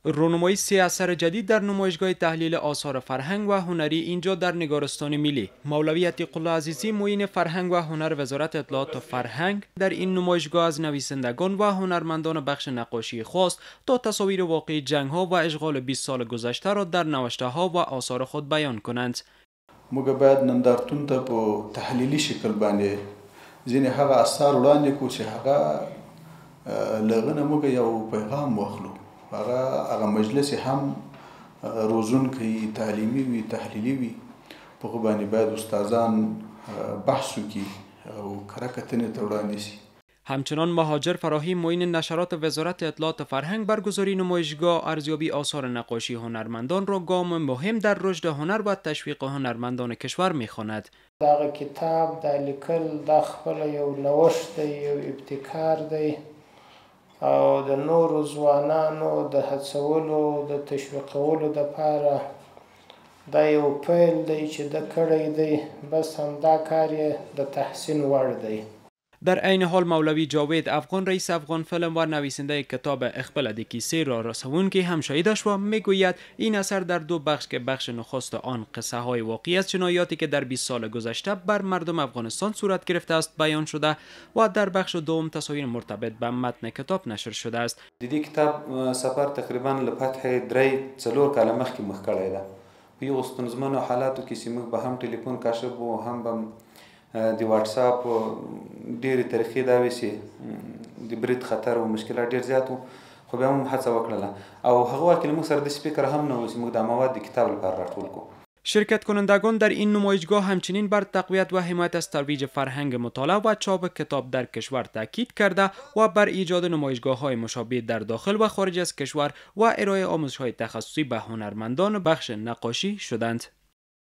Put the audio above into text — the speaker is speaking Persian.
رونمایی 3 اثر جدید در نمایشگاه تحلیل آثار فرهنگ و هنری اینجا در نگارستان ملی. مولوی عتیق الله عزیزی معین فرهنگ و هنر وزارت اطلاعات و فرهنگ در این نمایشگاه از نویسندگان و هنرمندان بخش نقاشی خواست تا تصاویر واقعی جنگ‌ها و اشغال 20 سال گذشته را در نوشته‌ها و آثار خود بیان کنند. موږ باید نندارتون ته په تحلیلي شکل باندې ځینې هغه اثار وړاندې کړو چې هغه له هغه نه موږ یو پیغام واخلو. هغه مجلس هم روزونکی تعلیمي وي، تحلیلي وي. په هغه باندې باید استادان بحث وکړي او کره کتنې ته وړاندې شي. همچنان مهاجر فراهی معین نشرات وزارت اطلاعات و فرهنگ برگزاری نمایشگاه ارزیابی آثار نقاشی هنرمندان را گام مهم در رشد هنر و تشویق هنرمندان کشور می‌خواند. دغه کتاب د لیکل د خپل یو نوښت دی، یو ابتکار دی او د نورو ځوانانو د هڅولو د تشویقولو لپاره دا یو پیل دی چې د کړی دی، بس همدا کار یې د تحسین وړ دی. در عین حال مولوی جاوید افغان رئیس افغان فیلم و نویسنده کتاب اقبل د کیسه را رسونکی هم شاهدش و میگوید این اثر در 2 بخش که بخش نخست آن قصه های واقعی از جنایاتی که در 20 سال گذشته بر مردم افغانستان صورت گرفته است بیان شده و در بخش دوم تصاویر مرتبط به متن کتاب نشر شده است. د دې کتاب سفر تقریبا له فتح 3-4 کاله مخکې مخ کړی ده. په یو ستونزمنو حالاتو کې چې موږ به هم ټلیفون کاشف و هم به د واتس اپ ډېرې طریقې دا وې چې د برید خطر او مشکلات ډېر زیات وو، خو بیا هم هڅه وکړله او هغه وخت موږ سره د سپیکر هم نه و چې موږ دا مواد د کتاب لپاره راټول کړو. شرکت کنندگان در این نمایشگاه همچنین بر تقویت و حمایت از ترویج فرهنگ مطالعه و چاپ کتاب در کشور تاکید کرده و بر ایجاد نمایشگاه‌های مشابه در داخل و خارج از کشور و ارائه آموزش‌های تخصصی به هنرمندان بخش نقاشی شدند.